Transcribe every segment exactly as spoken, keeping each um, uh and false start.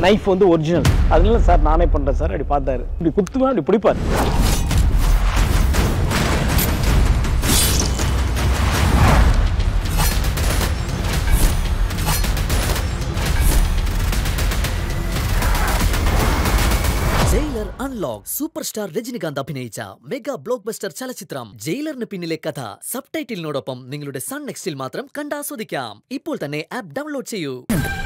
Knife வந்து original. அதனால sir நானே பண்ணுறேன் சார். அப்படி பார்த்தாரு, இப்படி குத்துவேன், அப்படி பிடிப்பார். Jailer unlock super star Rajinikanth അഭിനയിച്ച മെഗാ ബ്ലോക്ക് ബസ്റ്റർ ചലച്ചിത്രം ജയിലറിന് പിന്നിലെ കഥ സബ് ടൈറ്റിലിനോടൊപ്പം നിങ്ങളുടെ സൺ നെക്സ്റ്റിൽ മാത്രം കണ്ടാസ്വദിക്കാം. ഇപ്പോൾ തന്നെ ആപ്പ് ഡൗൺലോഡ് ചെയ്യൂ.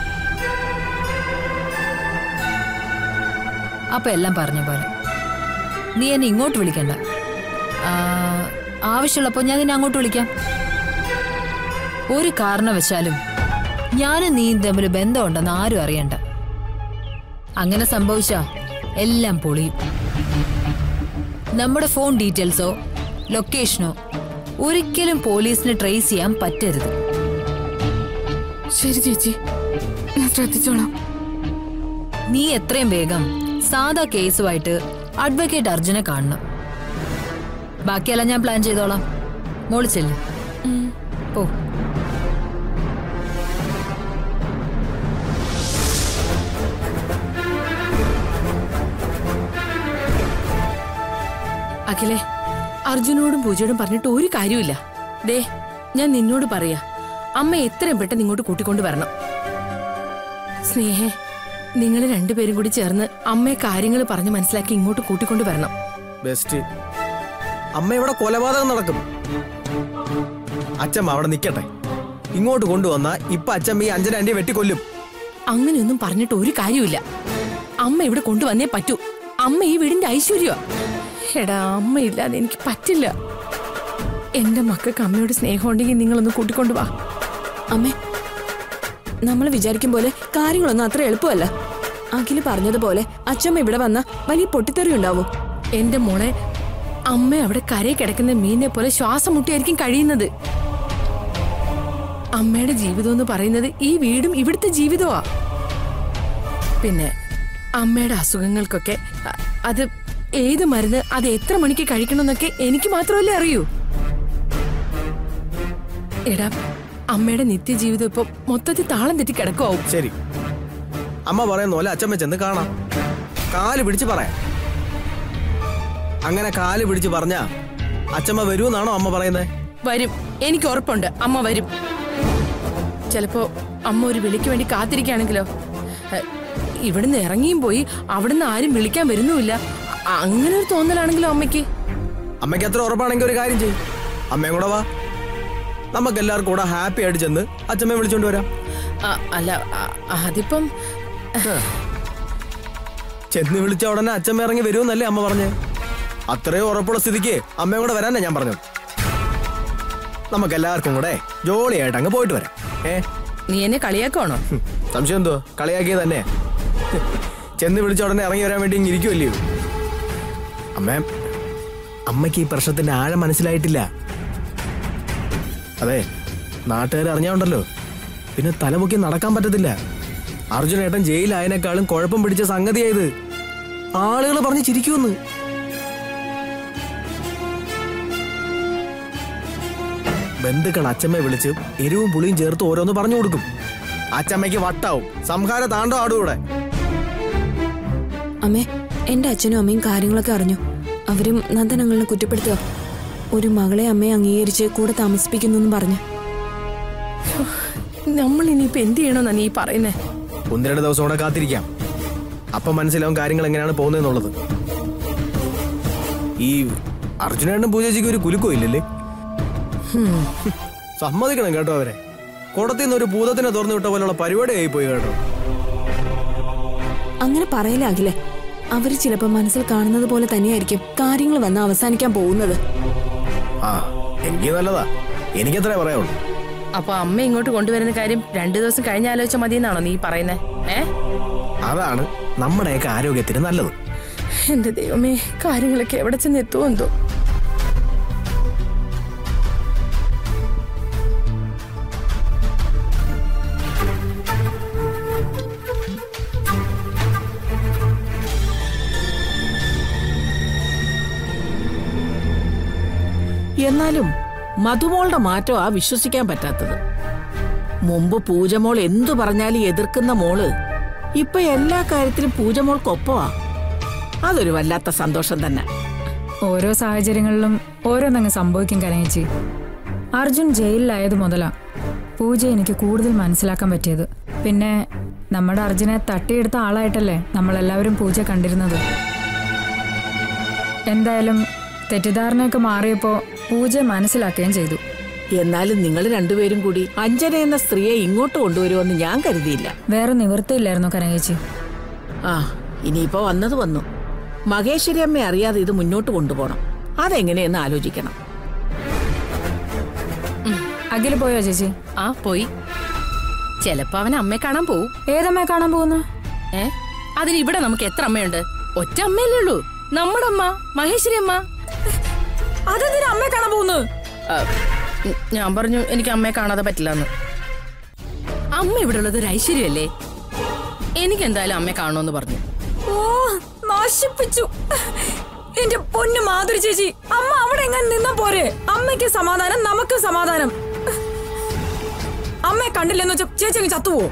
അപ്പൊ എല്ലാം പറഞ്ഞ പോലെ നീ എന്നെ ഇങ്ങോട്ട് വിളിക്കണ്ട. ആവശ്യമുള്ളപ്പോ ഞാൻ നിന്നെ അങ്ങോട്ട് വിളിക്കാം. ഒരു കാരണവശാലും ഞാനും നീയും തമ്മിൽ ബന്ധമുണ്ടെന്ന് ആരും അറിയണ്ട. അങ്ങനെ സംഭവിച്ചാ എല്ലാം പൊളിയും. നമ്മുടെ ഫോൺ ഡീറ്റെയിൽസോ ലൊക്കേഷനോ ഒരിക്കലും പോലീസിന് ട്രേസ് ചെയ്യാൻ പറ്റരുത്. ശരി ചേച്ചി, ഞാൻ ശ്രദ്ധിച്ചോളാം. നീ എത്രയും വേഗം സാധാ കേസുമായിട്ട് അഡ്വക്കേറ്റ് അർജുനെ കാണണം. ബാക്കിയെല്ലാം ഞാൻ പ്ലാൻ ചെയ്തോളാം. മോള് ചെല്ല്. പോ. അഖിലേ, അർജുനോടും പൂജയോടും പറഞ്ഞിട്ട് ഒരു കാര്യമില്ല. ദേ, ഞാൻ നിന്നോട് പറയാ, അമ്മ എത്രയും പെട്ടെന്ന് ഇങ്ങോട്ട് കൂട്ടിക്കൊണ്ട് വരണം. സ്നേഹേ, നിങ്ങൾ രണ്ടുപേരും കൂടി ചേർന്ന് അമ്മയെ കാര്യങ്ങൾ പറഞ്ഞ് മനസ്സിലാക്കി ഇങ്ങോട്ട് കൂട്ടിക്കൊണ്ട് വരണം. ബെസ്റ്റ്. അമ്മ ഇവിടെ കൊലപാതകം നടക്കും. അച്ഛമ്മ അവിടെ നിക്കട്ടെ. ഇങ്ങോട്ട് കൊണ്ടുവന്നാ ഇപ്പൊ അച്ഛമ്മ ഈ അഞ്ചന ആന്റിയെ വെട്ടിക്കൊല്ലും. അങ്ങനെയൊന്നും പറഞ്ഞിട്ട് ഒരു കാര്യമില്ല. അമ്മ ഇവിടെ കൊണ്ടുവന്നേ പറ്റൂ. അമ്മ ഈ വീടിന്റെ ഐശ്വര്യ. എടാ, അമ്മയില്ലാതെ എനിക്ക് പറ്റില്ല. എന്റെ മക്കൾക്ക് അമ്മയോട് സ്നേഹം ഉണ്ടെങ്കിൽ നിങ്ങളൊന്ന് കൂട്ടിക്കൊണ്ടുവാ. അമ്മേ, നമ്മൾ വിചാരിക്കും പോലെ കാര്യങ്ങളൊന്നും അത്ര എളുപ്പമല്ല. അഖില് പറഞ്ഞതുപോലെ അച്ഛമ്മ ഇവിടെ വന്ന വലിയ പൊട്ടിത്തെറി ഉണ്ടാവും. എന്റെ മോളെ, അമ്മ അവിടെ കരയിൽ കിടക്കുന്ന മീനിനെ പോലെ ശ്വാസം മുട്ടിയായിരിക്കും കഴിയുന്നത്. അമ്മയുടെ ജീവിതം എന്ന് പറയുന്നത് ഈ വീടും ഇവിടുത്തെ ജീവിതമാ. പിന്നെ അമ്മയുടെ അസുഖങ്ങൾക്കൊക്കെ അത് ഏത് മരുന്ന് അത് എത്ര മണിക്ക് കഴിക്കണമെന്നൊക്കെ എനിക്ക് മാത്രമല്ലേ അറിയൂ. എടാ, അമ്മയുടെ നിത്യജീവിതം ഇപ്പൊ മൊത്തത്തിൽ താളം തെറ്റി കിടക്കുവാവും. ശരി, അമ്മ പറയുന്ന പോലെ അച്ഛമ്മ ചെന്ന് കാണാം. കാല് പിടിച്ച് പറയാം. അങ്ങനെ കാല് പിടിച്ച് പറഞ്ഞാ അച്ഛമ്മ വരൂന്നാണോ അമ്മ പറയുന്നത്? വരും, എനിക്ക് ഉറപ്പുണ്ട് അമ്മ വരും. ചിലപ്പോ അമ്മ ഒരു വിളിക്ക് വേണ്ടി കാത്തിരിക്കുകയാണെങ്കിലോ? ഇവിടുന്ന് ഇറങ്ങിയും പോയി അവിടുന്ന് ആരും വിളിക്കാൻ വരുന്നുമില്ല. അങ്ങനെ ഒരു തോന്നലാണെങ്കിലോ അമ്മയ്ക്ക്? അമ്മയ്ക്ക് അത്ര ഉറപ്പാണെങ്കിൽ ഒരു കാര്യം ചെയ്യും, അമ്മയും കൂടെ വാ. നമുക്ക് എല്ലാവർക്കും കൂടെ ഹാപ്പി ആയിട്ട് ചെന്ന് അച്ഛമ്മയെ വിളിച്ചോണ്ട് വരാം. അല്ല, അതിപ്പം ചെന്ന് വിളിച്ച ഉടനെ അച്ഛമ്മ ഇറങ്ങി വരുമെന്നല്ലേ അമ്മ പറഞ്ഞേ? അത്രയും ഉറപ്പുള്ള സ്ഥിതിക്ക് അമ്മയും കൂടെ വരാനാ ഞാൻ പറഞ്ഞത്. നമുക്ക് എല്ലാവർക്കും കൂടെ ജോളിയായിട്ട് അങ്ങ് പോയിട്ട് വരാം. ഏ, നീ എന്നെ കളിയാക്കണോ? സംശയം എന്തോ? കളിയാക്കിയത് തന്നെ. ചെന്ന് വിളിച്ച ഉടനെ ഇറങ്ങി വരാൻ വേണ്ടി ഇങ്ങനെ ഇരിക്കുമല്ലയോ? അമ്മ, അമ്മയ്ക്ക് ഈ പ്രശ്നത്തിന്റെ ആഴം മനസ്സിലായിട്ടില്ല. അതെ, നാട്ടുകാർ അറിഞ്ഞാണ്ടല്ലോ പിന്നെ തലമുക്കി നടക്കാൻ പറ്റത്തില്ല. അർജുനേട്ടൻ ജയിലായതിനേക്കാളും കുഴപ്പം പിടിച്ച സംഗതിയായത്. ആളുകൾ പറഞ്ഞ് ചിരിക്കുമെന്ന്. ബന്ധുക്കൾ അച്ഛമ്മയെ വിളിച്ച് എരിവും പുളിയും ചേർത്ത് ഓരോന്ന് പറഞ്ഞു കൊടുക്കും. അച്ഛമ്മയ്ക്ക് വട്ടാവും. സംഹാര താണ്ടോ ആടുകൂടെ. അമ്മേ, എന്റെ അച്ഛനും അമ്മയും കാര്യങ്ങളൊക്കെ അറിഞ്ഞു. അവരും നന്ദനങ്ങളെ കുറ്റപ്പെടുത്തുക. ഒരു മകളെ അമ്മയെ അംഗീകരിച്ച് കൂടെ താമസിപ്പിക്കുന്നു പറഞ്ഞു. നമ്മൾ ഇനിയിപ്പോ എന്ത് ചെയ്യണമെന്നാ നീ പറയുന്നേ? ഒന്ന് രണ്ട് ദിവസം കൂടെ കാത്തിരിക്കാം. അപ്പൊ മനസ്സിലാവും കാര്യങ്ങൾ എങ്ങനെയാണ് പോകുന്നതെന്നുള്ളത്. ഈ അർജുനേട്ടനും പൂജയ്ക്ക് ഒരു കുലുക്കോ ഇല്ലല്ലേ? സമ്മതിക്കണം കേട്ടോ അവരെ. കുടത്തിന്ന് ഒരു ഭൂതത്തിനെ തുറന്നു വിട്ട പോലുള്ള പരിപാടി ആയി പോയി കേട്ടോ. അങ്ങനെ പറയലാകില്ലേ? അവര് ചിലപ്പോ മനസ്സിൽ കാണുന്നത് പോലെ തന്നെയായിരിക്കും കാര്യങ്ങൾ വന്ന് അവസാനിക്കാൻ പോകുന്നത്. ആ, എനിക്ക് നല്ലതാ. എനിക്കത്രേ പറയാവുള്ളൂ. അപ്പൊ അമ്മ ഇങ്ങോട്ട് കൊണ്ടുവരുന്ന കാര്യം രണ്ടു ദിവസം കഴിഞ്ഞ ആലോചിച്ച മതി എന്നാണോ നീ പറയുന്നേ? ഏ, അതാണ് നമ്മുടെയൊക്കെ ആരോഗ്യത്തിന് നല്ലത്. എന്റെ ദൈവമേ, കാര്യങ്ങളൊക്കെ എവിടെ ചെന്ന് എത്തുമെന്തോ. എന്നാലും മധുമോളുടെ മാറ്റം ആ വിശ്വസിക്കാൻ പറ്റാത്തത്. മുമ്പ് പൂജമോൾ എന്തു പറഞ്ഞാലും എതിർക്കുന്ന മോള് ഇപ്പൊ എല്ലാ കാര്യത്തിലും പൂജമോൾക്കൊപ്പമാ. അതൊരു വല്ലാത്ത സന്തോഷം തന്നെ. ഓരോ സാഹചര്യങ്ങളിലും ഓരോന്നങ്ങ് സംഭവിക്കും കനകച്ചി. അർജുൻ ജയിലിലായത് മുതലാ പൂജ എനിക്ക് കൂടുതൽ മനസ്സിലാക്കാൻ പറ്റിയത്. പിന്നെ നമ്മുടെ അർജുനെ തട്ടിയെടുത്ത ആളായിട്ടല്ലേ നമ്മളെല്ലാവരും പൂജ കണ്ടിരുന്നത്. എന്തായാലും തെറ്റിദ്ധാരണയൊക്കെ മാറിയപ്പോ പൂജ മനസ്സിലാക്കുകയും ചെയ്തു. എന്നാലും നിങ്ങൾ രണ്ടുപേരും കൂടി അഞ്ജന എന്ന സ്ത്രീയെ ഇങ്ങോട്ട് കൊണ്ടുവരുമെന്ന് ഞാൻ കരുതിയില്ല. വേറെ നിവൃത്തിയില്ലായിരുന്നു കനകച്ചി. ആ ഇനിയിപ്പോ വന്നത് വന്നു. മഹേശ്വരി അമ്മ അറിയാതെ ഇത് മുന്നോട്ട് കൊണ്ടുപോകണം. അതെങ്ങനെയെന്ന് ആലോചിക്കണം. അഖില് പോയോ ചേച്ചി? ആ പോയി. ചെലപ്പോ അവൻ അമ്മയെ കാണാൻ പോവും. ഏതമ്മയെ കാണാൻ പോകുന്നു? ഏ അതിന് ഇവിടെ നമുക്ക് എത്ര അമ്മയുണ്ട്? ഒറ്റ അമ്മയല്ലേ ഉള്ളൂ, നമ്മുടെ അമ്മ മഹേശ്വരി അമ്മ. അതെന്തിനാ അമ്മയെ കാണാൻ പോകുന്നു? ഞാൻ പറഞ്ഞു എനിക്ക് അമ്മയെ കാണാതെ പറ്റില്ലെന്ന്. അമ്മ ഇവിടെ ഉള്ളത് ഒരു ഐശ്വര്യല്ലേ. എനിക്ക് എന്തായാലും അമ്മയെ കാണുമെന്ന് പറഞ്ഞു. ഓ നശിപ്പിച്ചു എന്റെ പൊന്നു മാധുരി ചേച്ചി. അമ്മ അവിടെ എങ്ങനെ നിന്നാ പോരെ? അമ്മയ്ക്ക് സമാധാനം, നമുക്ക് സമാധാനം. അമ്മയെ കണ്ടില്ലെന്ന് വെച്ചാ ചേച്ചി അങ്ങ് ചത്തുവോ?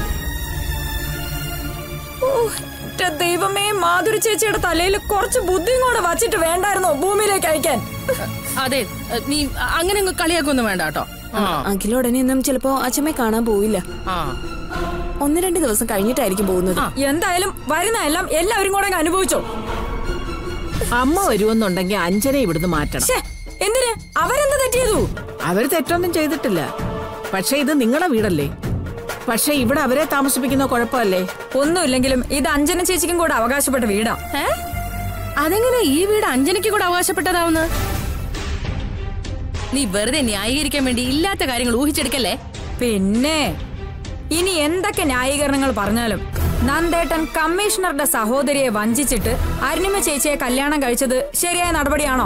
ദൈവമേ, മാധുരി ചേച്ചിയുടെ തലയിൽ കുറച്ച് ബുദ്ധിയും കൂടെ വച്ചിട്ട് വേണ്ടായിരുന്നോ ഭൂമിയിലേക്ക് അയക്കാൻ? അതെ, നീ അങ്ങനെ കളിയാക്കൊന്നും വേണ്ട കേട്ടോ. അഖിലോടനെയൊന്നും ചിലപ്പോ അച്ഛമ്മയെ കാണാൻ പോവില്ല. ഒന്ന് രണ്ട് ദിവസം കഴിഞ്ഞിട്ടായിരിക്കും പോകുന്നത്. എന്തായാലും വരുന്ന എല്ലാം എല്ലാവരും കൂടെ അനുഭവിച്ചോ. അമ്മ വരുമെന്നുണ്ടെങ്കിൽ അഞ്ജന ഇവിടുന്ന് മാറ്റണം. എന്തിന്? അവരെന്ത് തെറ്റിയതു? അവര് തെറ്റൊന്നും ചെയ്തിട്ടില്ല. പക്ഷെ ഇത് നിങ്ങളുടെ വീടല്ലേ. പക്ഷെ ഇവിടെ അവരെ താമസിപ്പിക്കുന്ന കുഴപ്പമല്ലേ? ഒന്നുമില്ലെങ്കിലും ഇത് അഞ്ജന ചേച്ചിക്കും കൂടെ അവകാശപ്പെട്ട വീടാ. ഏ അതെങ്ങനെ ഈ വീട് അഞ്ജനയ്ക്ക് കൂടെ അവകാശപ്പെട്ടതാവുന്ന? നീ വെറുതെ ന്യായീകരിക്കാൻ വേണ്ടി ഇല്ലാത്ത കാര്യങ്ങൾ ഊഹിച്ചെടുക്കല്ലേ. പിന്നെ ഇനി എന്തൊക്കെ ന്യായീകരണങ്ങൾ പറഞ്ഞാലും നന്ദേട്ടൻ കമ്മീഷണറുടെ സഹോദരിയെ വഞ്ചിച്ചിട്ട് അരുണിമ ചേച്ചിയെ കല്യാണം കഴിച്ചത് ശരിയായ നടപടിയാണോ?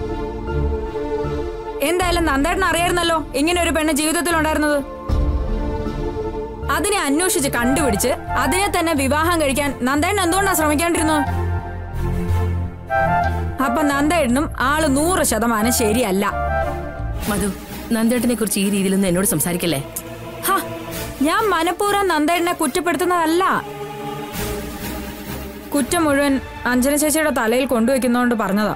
എന്തായാലും നന്ദേട്ടൻ അറിയായിരുന്നല്ലോ ഇങ്ങനെ ഒരു പെണ്ണ് ജീവിതത്തിൽ ഉണ്ടായിരുന്നത്. അതിനെ അന്വേഷിച്ച് കണ്ടുപിടിച്ച് അതിനെ തന്നെ വിവാഹം കഴിക്കാൻ നന്ദേട്ടൻ എന്തുകൊണ്ടാ ശ്രമിക്കാണ്ടിരുന്നത്? അപ്പൊ നന്ദേട്ടനും ആള് നൂറ് ശതമാനം ശരിയല്ല. മധു, നന്ദേട്ടനെ കുറിച്ച് ഈ രീതിയിലൊന്നും എന്നോട് സംസാരിക്കല്ലേ. ഞാൻ മനഃപൂർവ്വം നന്ദേട്ടനെ കുറ്റപ്പെടുത്തുന്നതല്ല. കുറ്റം മുഴുവൻ അഞ്ജന ചേച്ചിയുടെ തലയിൽ കൊണ്ടുവയ്ക്കുന്നോണ്ട് പറഞ്ഞതാ.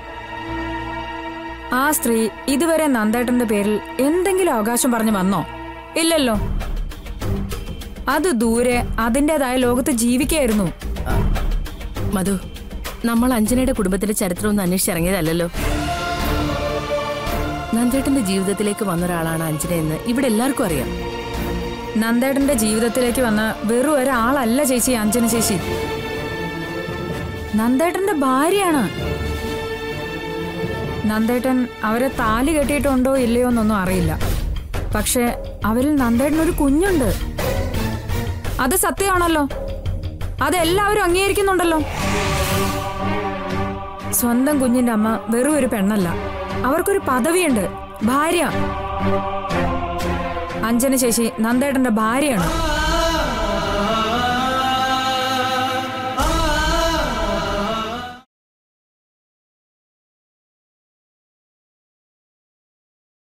ആ സ്ത്രീ ഇതുവരെ നന്ദേട്ടന്റെ പേരിൽ എന്തെങ്കിലും അവകാശം പറഞ്ഞു വന്നോ? ഇല്ലല്ലോ. അത് ദൂരെ അതിൻ്റെതായ ലോകത്ത് ജീവിക്കായിരുന്നു. മധു, നമ്മൾ അഞ്ജനയുടെ കുടുംബത്തിന്റെ ചരിത്രമൊന്നും അന്വേഷിച്ചിറങ്ങിയതല്ലോ. നന്ദേട്ടന്റെ ജീവിതത്തിലേക്ക് വന്നൊരാളാണ് അഞ്ജന എന്ന് ഇവിടെ എല്ലാവർക്കും അറിയാം. നന്ദേട്ടന്റെ ജീവിതത്തിലേക്ക് വന്ന വെറും ഒരാളല്ല ചേച്ചി അഞ്ജന ചേച്ചി. നന്ദേട്ടന്റെ ഭാര്യയാണ്. നന്ദേട്ടൻ അവരെ താലി കെട്ടിയിട്ടുണ്ടോ ഇല്ലയോ എന്നൊന്നും അറിയില്ല. പക്ഷെ അവരിൽ നന്ദേട്ടനൊരു കുഞ്ഞുണ്ട്. അത് സത്യമാണല്ലോ. അതെല്ലാവരും അംഗീകരിക്കുന്നുണ്ടല്ലോ. സ്വന്തം കുഞ്ഞിന്റെ അമ്മ വെറും ഒരു പെണ്ണല്ല, അവർക്കൊരു പദവിയുണ്ട്, ഭാര്യ. അഞ്ജന ചേച്ചി നന്ദേട്ടന്റെ ഭാര്യയാണ്.